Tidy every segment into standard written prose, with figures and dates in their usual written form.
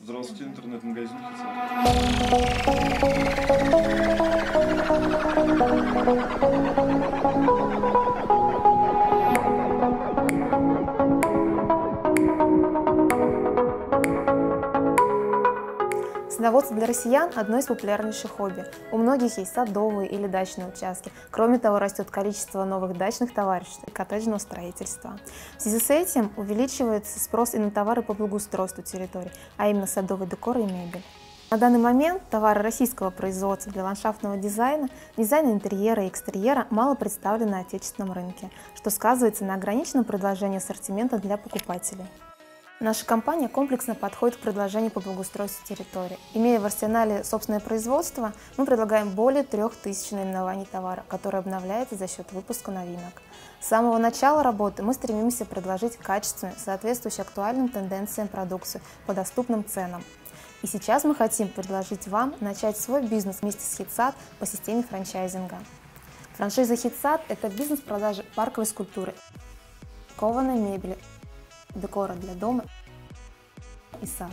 Здравствуйте, интернет-магазин «Хитсад». Садоводство для россиян – одно из популярнейших хобби. У многих есть садовые или дачные участки. Кроме того, растет количество новых дачных товариществ и коттеджного строительства. В связи с этим увеличивается спрос и на товары по благоустройству территорий, а именно садовый декор и мебель. На данный момент товары российского производства для ландшафтного дизайна, дизайна интерьера и экстерьера мало представлены на отечественном рынке, что сказывается на ограниченном предложении ассортимента для покупателей. Наша компания комплексно подходит к предложению по благоустройству территории. Имея в арсенале собственное производство, мы предлагаем более 3000 наименований товара, которые обновляются за счет выпуска новинок. С самого начала работы мы стремимся предложить качественную, соответствующую актуальным тенденциям продукцию по доступным ценам. И сейчас мы хотим предложить вам начать свой бизнес вместе с «Хитсад» по системе франчайзинга. Франшиза «Хитсад» – это бизнес продажи парковой скульптуры, кованой мебели, декора для дома и сада.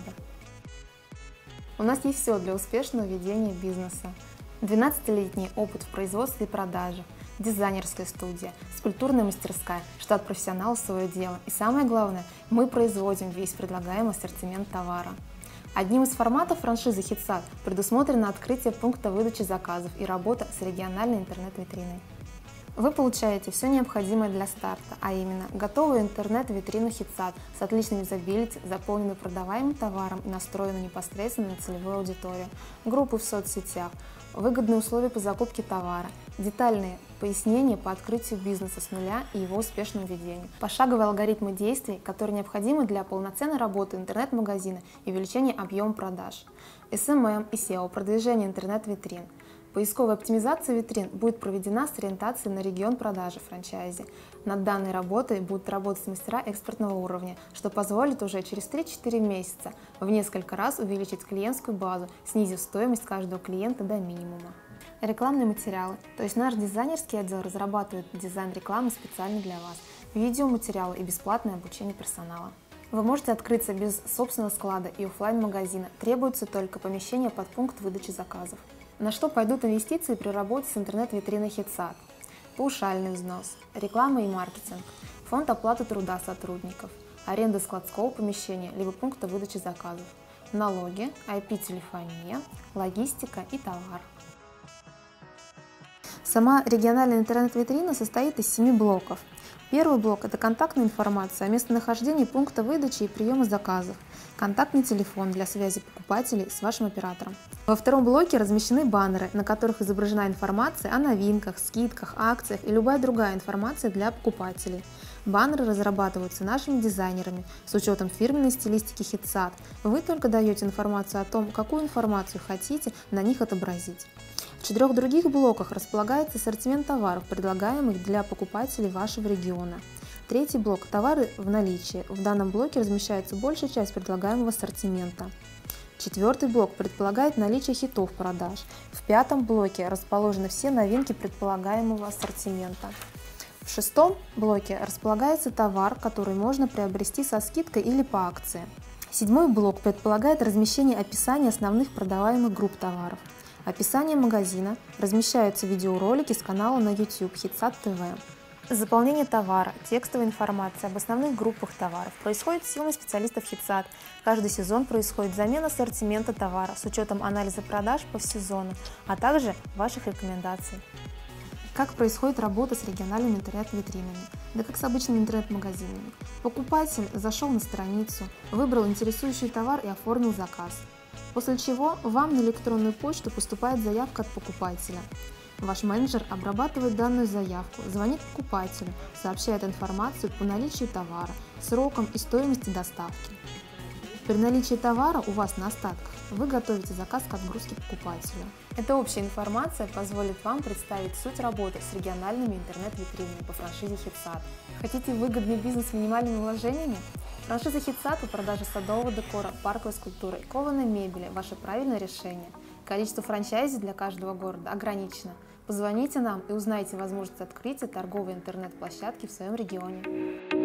У нас есть все для успешного ведения бизнеса. 12-летний опыт в производстве и продаже, дизайнерская студия, скульптурная мастерская, штат профессионалов в свое дело. И самое главное, мы производим весь предлагаемый ассортимент товара. Одним из форматов франшизы «Хитсад» предусмотрено открытие пункта выдачи заказов и работа с региональной интернет-витриной. Вы получаете все необходимое для старта, а именно готовую интернет-витрину «Хитсад» с отличным юзабилити, заполненную продаваемым товаром и настроенную непосредственно на целевую аудиторию, группы в соцсетях, выгодные условия по закупке товара, детальные пояснения по открытию бизнеса с нуля и его успешному ведению, пошаговые алгоритмы действий, которые необходимы для полноценной работы интернет-магазина и увеличения объема продаж, SMM и SEO, продвижение интернет-витрин. Поисковая оптимизация витрин будет проведена с ориентацией на регион продажи франчайзи. Над данной работой будут работать мастера экспертного уровня, что позволит уже через 3-4 месяца в несколько раз увеличить клиентскую базу, снизив стоимость каждого клиента до минимума. Рекламные материалы, то есть наш дизайнерский отдел разрабатывает дизайн рекламы специально для вас, видеоматериалы и бесплатное обучение персонала. Вы можете открыться без собственного склада и офлайн-магазина, требуется только помещение под пункт выдачи заказов. На что пойдут инвестиции при работе с интернет-витриной «Хитсад»? Паушальный взнос, реклама и маркетинг, фонд оплаты труда сотрудников, аренда складского помещения либо пункта выдачи заказов, налоги, IP-телефония, логистика и товар. Сама региональная интернет-витрина состоит из 7 блоков. Первый блок – это контактная информация о местонахождении пункта выдачи и приема заказов, контактный телефон для связи покупателей с вашим оператором. Во втором блоке размещены баннеры, на которых изображена информация о новинках, скидках, акциях и любая другая информация для покупателей. Баннеры разрабатываются нашими дизайнерами с учетом фирменной стилистики «Хитсад». Вы только даете информацию о том, какую информацию хотите на них отобразить. В 4 других блоках располагается ассортимент товаров, предлагаемых для покупателей вашего региона. Третий блок – товары в наличии. В данном блоке размещается большая часть предлагаемого ассортимента. Четвертый блок предполагает наличие хитов продаж. В 5-м блоке расположены все новинки предполагаемого ассортимента. В 6-м блоке располагается товар, который можно приобрести со скидкой или по акции. 7-й блок предполагает размещение описания основных продаваемых групп товаров. Описание магазина, размещаются видеоролики с канала на YouTube «Хитсад ТВ». Заполнение товара, текстовая информация об основных группах товаров происходит силами специалистов «Хитсад». Каждый сезон происходит замена ассортимента товара с учетом анализа продаж по сезону, а также ваших рекомендаций. Как происходит работа с региональными интернет-витринами? Да как с обычными интернет-магазинами. Покупатель зашел на страницу, выбрал интересующий товар и оформил заказ. После чего вам на электронную почту поступает заявка от покупателя. Ваш менеджер обрабатывает данную заявку, звонит покупателю, сообщает информацию по наличию товара, срокам и стоимости доставки. При наличии товара у вас на остатках вы готовите заказ к отгрузке покупателю. Эта общая информация позволит вам представить суть работы с региональными интернет-витринами по франшизе «Хитсад». Хотите выгодный бизнес с минимальными вложениями? Франшиза «Хитсад» по продаже садового декора, парковой скульптуры и кованой мебели – ваше правильное решение. Количество франчайзи для каждого города ограничено. Позвоните нам и узнайте возможность открытия торговой интернет-площадки в своем регионе.